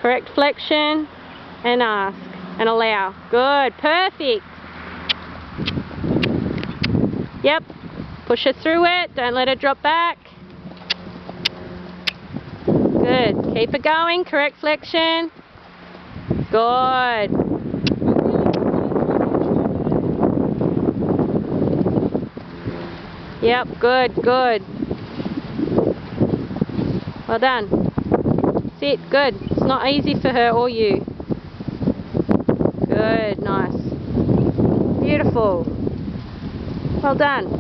Correct flexion and ask and allow. Good, perfect. Yep, push her through it, don't let her drop back. Good, keep it going, correct flexion. Good. Yep, good, good. Well done. Sit, good. It's not easy for her or you. Good, nice. Beautiful. Well done.